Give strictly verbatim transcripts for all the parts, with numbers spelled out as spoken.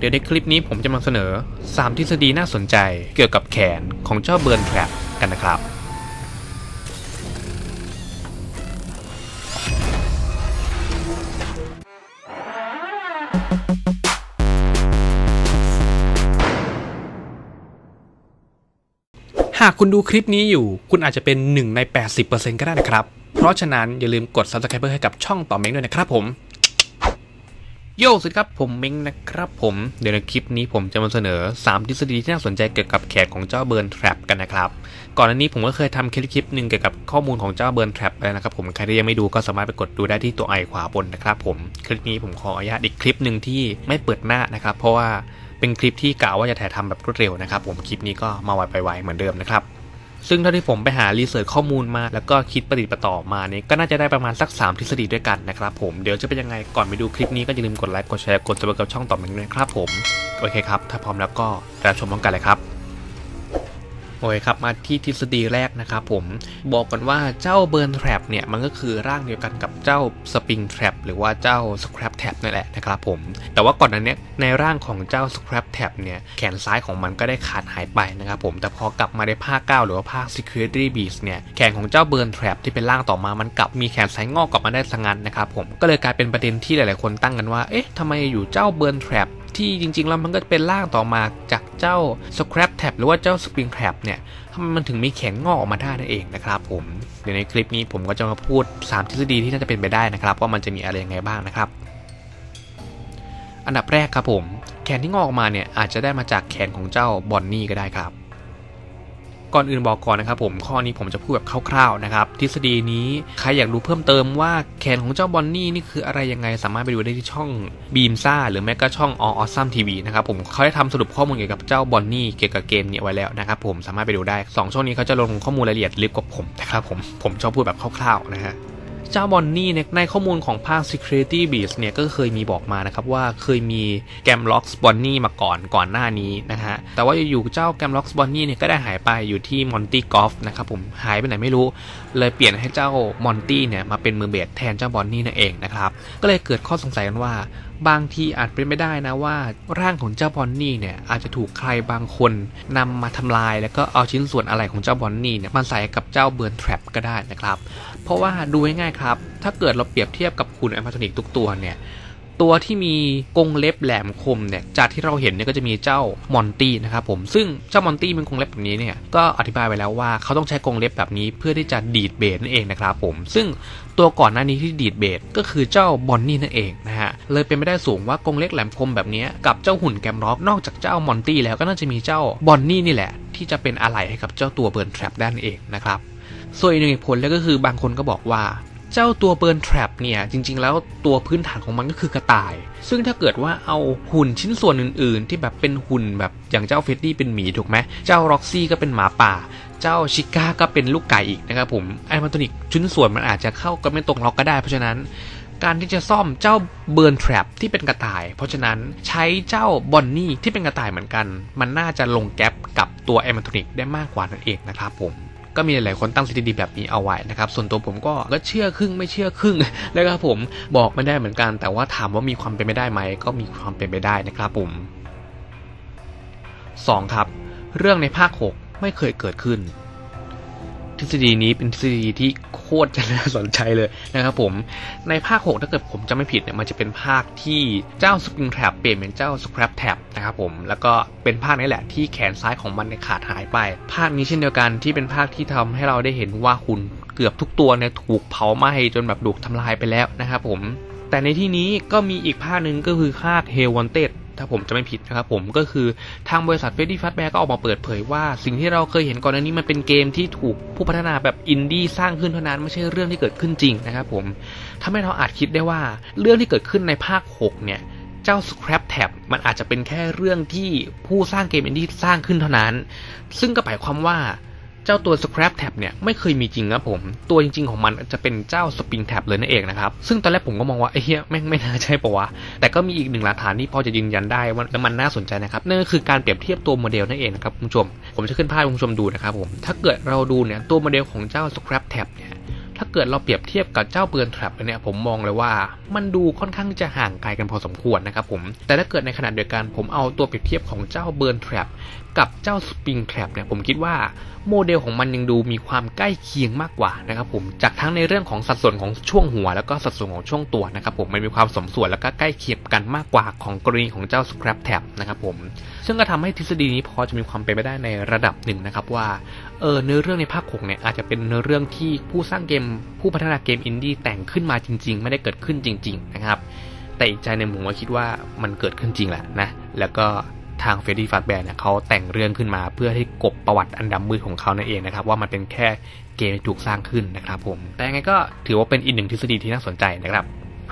เดี๋ยวในคลิปนี้ผมจะมาเสนอสามทฤษฎีน่าสนใจเกี่ยวกับแขนของเจ้าเบิร์นแทร็ปกันนะครับหากคุณดูคลิปนี้อยู่คุณอาจจะเป็นหนึ่งใน แปดสิบเปอร์เซ็นต์ ก็ได้นะครับเพราะฉะนั้นอย่าลืมกด ซับสไครบ์ ให้กับช่องต่อเม้งด้วยนะครับผมโย่สวัสดีครับผมเม้งนะครับผมเดี๋ยวในคลิปนี้ผมจะมาเสนอสามทฤษฎีที่น่าสนใจเกี่ยวกับแขนของเจ้าเบิร์นแทร็ปกันนะครับก่อนหน้านี้ผมก็เคยทำคลิปหนึ่งเกี่ยวกับข้อมูลของเจ้าเบิร์นแทร็ปไปนะครับผมใครที่ยังไม่ดูก็สามารถไปกดดูได้ที่ตัวไอขวาบนนะครับผมคลิปนี้ผมขออนุญาตอีกคลิปหนึ่งที่ไม่เปิดหน้านะครับเพราะว่าเป็นคลิปที่กะว่าจะถ่ายทำแบบรวดเร็วนะครับผมคลิปนี้ก็มาไวไปไวเหมือนเดิมนะครับซึ่งเท่าที่ผมไปหารีเสิร์ชข้อมูลมาแล้วก็คิดประดิษฐ์ประต่อมาเนี่ยก็น่าจะได้ประมาณสักสามทฤษฎีด้วยกันนะครับผมเดี๋ยวจะเป็นยังไงก่อนไปดูคลิปนี้ก็อย่าลืมกดไลค์กดแชร์กดซับสไครบ์กับช่องต่อเม้งด้วยครับผมโอเคครับถ้าพร้อมแล้วก็รับชมพร้อมกันเลยครับโอเคครับมาที่ทฤษฎีแรกนะครับผมบอกกันว่าเจ้าเบิร์นแทร็ปเนี่ยมันก็คือร่างเดียวกันกับเจ้าสปริงแทร็ปหรือว่าเจ้าสแครปแทร็ปนั่นแหละนะครับผมแต่ว่าก่อนหน้านี้ในร่างของเจ้าสแครปแทร็ปเนี่ยแขนซ้ายของมันก็ได้ขาดหายไปนะครับผมแต่พอกลับมาในภาคเก้าหรือว่าภาค Security Breach เนี่ยแขนของเจ้าเบิร์นแทร็ปที่เป็นร่างต่อมามันกลับมีแขนซ้ายงอกกลับมาได้ซะงั้นนะครับผมก็เลยกลายเป็นประเด็นที่หลายๆคนตั้งกันว่าเอ๊ะทำไมอยู่เจ้าเบิร์นแทร็ปที่จริงๆแล้วมันก็เป็นร่างต่อมาจากเจ้า Scrap Trap หรือว่าเจ้า Spring Trap เนี่ยทำไมมันถึงมีแขนงอกออกมาได้นั่นเองนะครับผมเดี๋ยวในคลิปนี้ผมก็จะมาพูดสามทฤษฎีที่น่าจะเป็นไปได้นะครับว่ามันจะมีอะไรยังไงบ้างนะครับอันดับแรกครับผมแขนที่งอกออกมาเนี่ยอาจจะได้มาจากแขนของเจ้าบอนนี่ก็ได้ครับก่อนอื่นบอกก่อนนะครับผมข้อนี้ผมจะพูดแบบคร่าวๆนะครับทฤษฎีนี้ใครอยากรู้เพิ่มเติมว่าแขนของเจ้าบอนนี่นี่คืออะไรยังไงสามารถไปดูได้ที่ช่องบีมซ่าหรือแม้ก็ช่อง All Awesome ที วี นะครับผมเขาได้ทำสรุปข้อมูลเกี่ยวกับเจ้าบอนนี่เกี่ยวกับเกมนี้ไว้แล้วนะครับผมสามารถไปดูได้สองช่องนี้เขาจะลงข้อมูลรายละเอียดลึกกว่าผมนะครับผมผมชอบพูดแบบคร่าวๆนะฮะเจ้าบอนนี่ในข้อมูลของภาค Security Breach เนี่ยก็เคยมีบอกมานะครับว่าเคยมีแกมล็อกส์บอนนี่มาก่อนก่อนหน้านี้นะฮะแต่ว่าอยู่ๆเจ้าแกมล็อกส์บอนนี่เนี่ยก็ได้หายไปอยู่ที่มอนตี้กอล์ฟนะครับผมหายไปไหนไม่รู้เลยเปลี่ยนให้เจ้ามอนตี้เนี่ยมาเป็นมือเบสแทนเจ้าบอนนี่นั่นเองนะครับก็เลยเกิดข้อสงสัยกันว่าบางทีอาจเป็นไม่ได้นะว่าร่างของเจ้าบอนนี่เนี่ยอาจจะถูกใครบางคนนำมาทำลายแล้วก็เอาชิ้นส่วนอะไรของเจ้าบอนนี่เนี่ยมาใส่กับเจ้าเบิร์นแทร็ปก็ได้นะครับเพราะว่าดูง่ายๆครับถ้าเกิดเราเปรียบเทียบกับหุ่นแอนิเมทรอนิกทุกตัวเนี่ยตัวที่มีกรงเล็บแหลมคมเนี่ยจากที่เราเห็นเนี่ยก็จะมีเจ้ามอนตี้นะครับผมซึ่งเจ้ามอนตี้เป็นกรงเล็บแบบนี้เนี่ยก็อธิบายไว้แล้วว่าเขาต้องใช้กรงเล็บแบบนี้เพื่อที่จะดีดเบสนั่นเองนะครับผมซึ่งตัวก่อนหน้านี้ที่ดีดเบสก็คือเจ้าบอนนี่นั่นเองนะฮะเลยเป็นไม่ได้สูงว่ากรงเล็บแหลมคมแบบนี้กับเจ้าหุ่นแกมล็อกนอกจากเจ้ามอนตี้แล้วก็น่าจะมีเจ้าบอนนี่นี่แหละที่จะเป็นอะไหล่ให้กับเจ้าตัวเบิร์นแทร็ปได้นั่นเองนะครับส่วนอีกหนึ่งผลแล้วก็คือบางคนก็บอกว่าเจ้าตัวเบิร์นแทร็ปเนี่ยจริงๆแล้วตัวพื้นฐานของมันก็คือกระต่ายซึ่งถ้าเกิดว่าเอาหุ่นชิ้นส่วนอื่นๆที่แบบเป็นหุ่นแบบอย่างเจ้าเฟดดี้เป็นหมีถูกไหมเจ้าร็อกซี่ก็เป็นหมาป่าเจ้าชิก้าก็เป็นลูกไก่อีกนะครับผมไอมาโทนิกชิ้นส่วนมันอาจจะเข้ากันไม่ตรงล็อกก็ได้เพราะฉะนั้นการที่จะซ่อมเจ้าเบิร์นแทร็ปที่เป็นกระต่ายเพราะฉะนั้นใช้เจ้าบอนนี่ที่เป็นกระต่ายเหมือนกันมันน่าจะลงแก๊ปกับตัวไอมาโทนิกได้มากกว่านั่นเองนะครับผมก็มีหลายคนตั้งสถิติแบบนี้เอาไว้นะครับส่วนตัวผมก็ก็เชื่อครึ่งไม่เชื่อครึ่งแล้วก็ผมบอกไม่ได้เหมือนกันแต่ว่าถามว่ามีความเป็นไปได้ไหมก็มีความเป็นไปได้นะครับผมสองครับเรื่องในภาคหกไม่เคยเกิดขึ้นทฤษฎีนี้เป็นทฤษฎีที่โคตรจะน่าสนใจเลยนะครับผมในภาคหกถ้าเกิดผมจำไม่ผิดเนี่ยมันจะเป็นภาคที่เจ้าสปริงแทร็ปเปลี่ยนเป็นเจ้าสแครปแทร็ปนะครับผมแล้วก็เป็นภาคนี้แหละที่แขนซ้ายของมันขาดหายไปภาคนี้เช่นเดียวกันที่เป็นภาคที่ทำให้เราได้เห็นว่าหุ่นเกือบทุกตัวเนี่ยถูกเผาไหม้จนแบบถูกทำลายไปแล้วนะครับผมแต่ในที่นี้ก็มีอีกภาคหนึ่งก็คือภาค Hell Wantedถ้าผมจะไม่ผิดนะครับผมก็คือทางบริษัท Freddy Fazbear ก็ออกมาเปิดเผยว่าสิ่งที่เราเคยเห็นก่อนหน้านี้มันเป็นเกมที่ถูกผู้พัฒนาแบบอินดี้สร้างขึ้นเท่านั้นไม่ใช่เรื่องที่เกิดขึ้นจริงนะครับผมทำให้เราอาจคิดได้ว่าเรื่องที่เกิดขึ้นในภาคหกเนี่ยเจ้า Scrap Tab มันอาจจะเป็นแค่เรื่องที่ผู้สร้างเกมอินดี้สร้างขึ้นเท่านั้นซึ่งก็หมายความว่าเจ้าตัว Scrap Tab เนี่ยไม่เคยมีจริงนะผมตัวจริงๆของมันจะเป็นเจ้า Spring Tab เลยนั่นเองนะครับซึ่งตอนแรกผมก็มองว่าไอ้เหี้ยแม่งไม่น่าใช่ปะวะแต่ก็มีอีกหนึ่งหลักฐานที่พอจะยืนยันได้ว่าแล้วมันน่าสนใจนะครับนั่นก็คือการเปรียบเทียบตัวโมเดลนั่นเองนะครับคุณผู้ชมผมจะขึ้นภาพให้คุณผู้ชมดูนะครับผมถ้าเกิดเราดูเนี่ยตัวโมเดลของเจ้า Scrap Tab เนี่ยถถ้าเกิดเราเปรียบเทียบกับเจ้าเบิร์นแทร็ปเนี่ยผมมองเลยว่ามันดูค่อนข้างจะห่างไกลกันพอสมควรนะครับผมแต่ถ้าเกิดในขณะเดียวกันผมเอาตัวเปรียบเทียบของเจ้าเบิร์นแทร็ปกับเจ้าสปริงแทร็ปเนี่ยผมคิดว่าโมเดลของมันยังดูมีความใกล้เคียงมากกว่านะครับผมจากทั้งในเรื่องของสัดส่วนของช่วงหัวแล้วก็สัดส่วนของช่วงตัวนะครับผมมันมีความสมส่วนแล้วก็ใกล้เคียงกันมากกว่าของกรณีของเจ้าสครับแท็บนะครับผมซึ่งก็ทำให้ทฤษฎีนี้พอจะมีความเป็นไปได้ในระดับหนึ่งนะครับว่าเออเนื้อเรื่องในภาคหกเนี่ยอาจจะเป็นเนื้อเรื่องที่ผู้สร้างเกมผู้พัฒนาเกมอินดี้แต่งขึ้นมาจริงๆไม่ได้เกิดขึ้นจริงๆนะครับแต่อีกใจในผมว่าคิดว่ามันเกิดขึ้นจริงแหละนะแล้วก็ทางเฟรดดี้ฟาสแบร์เนี่ยเขาแต่งเรื่องขึ้นมาเพื่อให้กบประวัติอันดำมืดของเขานั่นเองนะครับว่ามันเป็นแค่เกมถูกสร้างขึ้นนะครับผมแต่ยังไงก็ถือว่าเป็นอีกหนึ่งทฤษฎีที่น่าสนใจนะครับ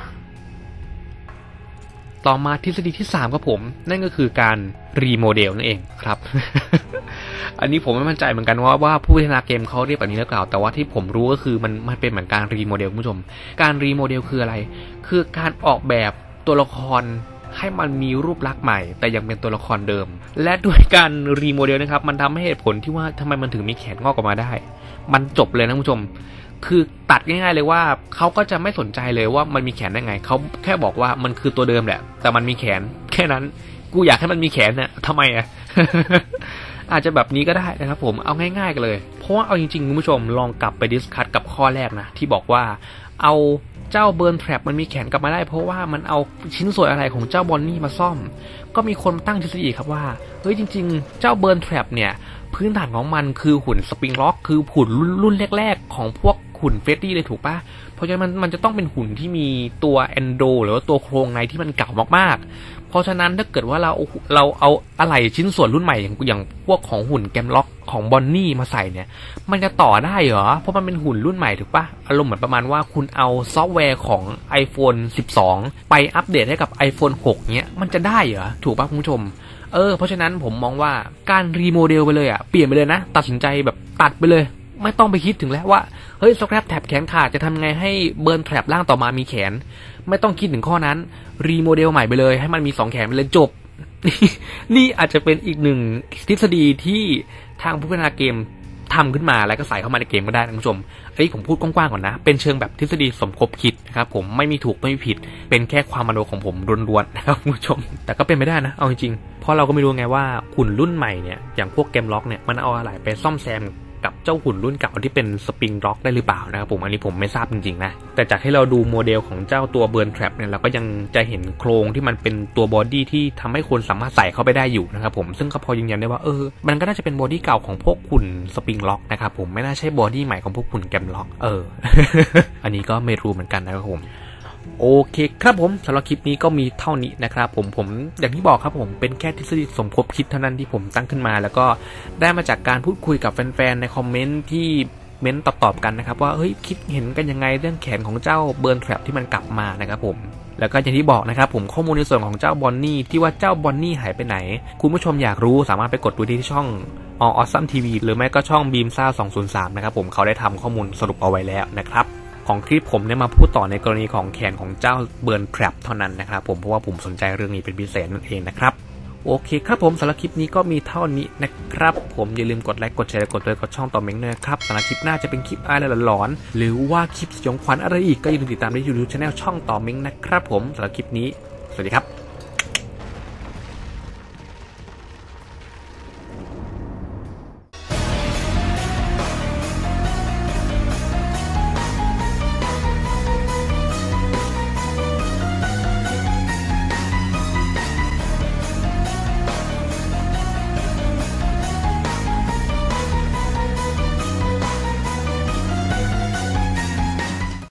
ต่อมาทฤษฎีที่สามครับผมนั่นก็คือการรีโมเดลนั่นเองครับ อันนี้ผมไม่มั่นใจเหมือนกันว่าว่าผู้พัฒนาเกมเขาเรียกแบบนี้หรือเปล่าแต่ว่าที่ผมรู้ก็คือมันมันเป็นเหมือนการรีโมเดลคุณผู้ชมการรีโมเดลคืออะไรคือการออกแบบตัวละครให้มันมีรูปลักษณ์ใหม่แต่ยังเป็นตัวละครเดิมและด้วยการรีโมเดลนะครับมันทำให้เหตุผลที่ว่าทำไมมันถึงมีแขนงอกออกมาได้มันจบเลยนะคุณผู้ชมคือตัดง่ายๆเลยว่าเขาก็จะไม่สนใจเลยว่ามันมีแขนได้ไงเขาแค่บอกว่ามันคือตัวเดิมแหละแต่มันมีแขนแค่นั้นกูอยากให้มันมีแขนเนี่ยทำไมอ่ะ อาจจะแบบนี้ก็ได้นะครับผมเอาง่ายๆกันเลยเพราะว่าเอาจริงๆคุณผู้ชมลองกลับไปดิสคัสกับข้อแรกนะที่บอกว่าเอาเจ้าเบิร์นแทร็ปมันมีแขนกลับมาได้เพราะว่ามันเอาชิ้นส่วนอะไรของเจ้าบอนนี่มาซ่อมก็มีคนตั้งทฤษฎีครับว่าเฮ้ยจริงๆเจ้าเบิร์นแทร็ปเนี่ยพื้นฐานของมันคือหุ่นสปริงล็อกคือหุ่นรุ่นแรกๆของพวกหุ่นเฟรดดี้เลยถูกปะเพราะฉะนั้นมันมันจะต้องเป็นหุ่นที่มีตัวแอนโดหรือว่าตัวโครงในที่มันเก่ามากๆเพราะฉะนั้นถ้าเกิดว่าเราเราเอาอะไหล่ชิ้นส่วนรุ่นใหม่อย่างอย่างพวกของหุ่นแกมล็อกของบอนนี่มาใส่เนี่ยมันจะต่อได้เหรอเพราะมันเป็นหุ่นรุ่นใหม่ถูกปะอารมณ์เหมือนประมาณว่าคุณเอาซอฟต์แวร์ของ iPhone สิบสองไปอัปเดตให้กับ iPhone หกเนี้ยมันจะได้เหรอถูกปะคุณผู้ชมเออเพราะฉะนั้นผมมองว่าการรีโมเดลไปเลยอ่ะเปลี่ยนไปเลยนะตัดสินใจแบบตัดไปเลยไม่ต้องไปคิดถึงแล้วว่าเฮ้ยสแครปแท็บแขนขาดจะทำไงให้เบิร์นแทร็ปร่างต่อมามีแขนไม่ต้องคิดถึงข้อนั้นรีโมเดลใหม่ไปเลยให้มันมีสองแขนไปเลยจบ นี่อาจจะเป็นอีกหนึ่งทฤษฎีที่ทางผู้พัฒนาเกมทำขึ้นมาแล้วก็ใส่เข้ามาในเกมก็ได้นะคุณผู้ชมอันนี้ผมพูดกว้างๆก่อนนะเป็นเชิงแบบทฤษฎีสมคบคิดนะครับผมไม่มีถูกไม่มีผิดเป็นแค่ความมโนของผมล้วนๆนะครับคุณผู้ชมแต่ก็เป็นไม่ได้นะเอาจริงๆเพราะเราก็ไม่รู้ไงว่าหุ่นรุ่นใหม่เนี่ยอย่างพวกเกมล็อกเนี่ยมันเอาอะไรไปซ่อมแซมกับเจ้าหุ่นรุ่นเก่าที่เป็นสปริงล็อกได้หรือเปล่านะครับผมอันนี้ผมไม่ทราบจริงๆนะแต่จากให้เราดูโมเดลของเจ้าตัวเบิร์นแทร็ปเนี่ยเราก็ยังจะเห็นโครงที่มันเป็นตัวบอดี้ที่ทำให้คนสามารถใส่เข้าไปได้อยู่นะครับผมซึ่งก็พอยืนยันได้ว่าเออมันก็น่าจะเป็นบอดี้เก่าของพวกหุ่นสปริงล็อกนะครับผมไม่น่าใช่บอดี้ใหม่ของพวกหุ่นแกมล็อกเออ อันนี้ก็ไม่รู้เหมือนกันนะครับผมโอเคครับผมสำหรับคลิปนี้ก็มีเท่านี้นะครับผมผมอย่างที่บอกครับผมเป็นแค่ทฤษฎีสมคบคิดเท่านั้นที่ผมตั้งขึ้นมาแล้วก็ได้มาจากการพูดคุยกับแฟนๆในคอมเมนต์ที่เม้นตอบๆกันนะครับว่าเฮ้ยคิดเห็นกันยังไงเรื่องแขนของเจ้าเบิร์นแทร็ปที่มันกลับมานะครับผมแล้วก็อย่างที่บอกนะครับผมข้อมูลในส่วนของเจ้าบอนนี่ที่ว่าเจ้าบอนนี่หายไปไหนคุณผู้ชมอยากรู้สามารถไปกดดูที่ช่อง All Awesome ที วี หรือไม่ก็ช่อง บีมซ่า สองศูนย์สาม นะครับผมเขาได้ทำข้อมูลสรุปเอาไว้แล้วนะครับของคลิปผมเนี่ยมาพูดต่อในกรณีของแขนของเจ้าเบิร์นแทร็ปเท่านั้นนะครับผมเพราะว่าผมสนใจเรื่องนี้เป็นพิเศษนั่นเองนะครับโอเคครับผมสำหรับคลิปนี้ก็มีเท่านี้นะครับผมอย่าลืมกดไลค์กดแชร์กดเลยกดช่องต่อเม้งด้วยครับสำหรับคลิปหน้าจะเป็นคลิปอะไรหลอนๆหรือว่าคลิปสยองขวัญอะไรอีกก็อย่าลืมติดตามได้ที่ยูทูบช anel ช่องต่อเม้งนะครับผมสำหรับคลิปนี้สวัสดีครับ